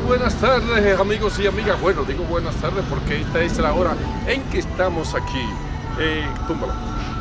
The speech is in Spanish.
buenas tardes, amigos y amigas. Bueno, digo buenas tardes porque esta es la hora en que estamos aquí. Túmbala.